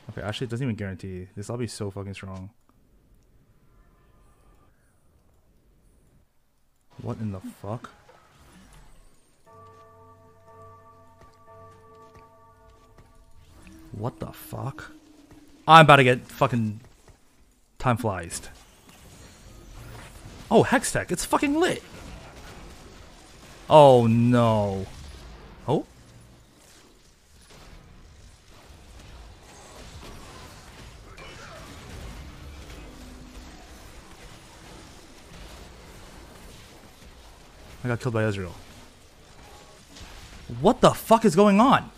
Okay, actually, it doesn't even guarantee. This lobby is so fucking strong. What in the fuck? What the fuck? I'm about to get fucking time flies. Oh, Hextech, it's fucking lit. Oh no. Oh? I got killed by Ezreal. What the fuck is going on?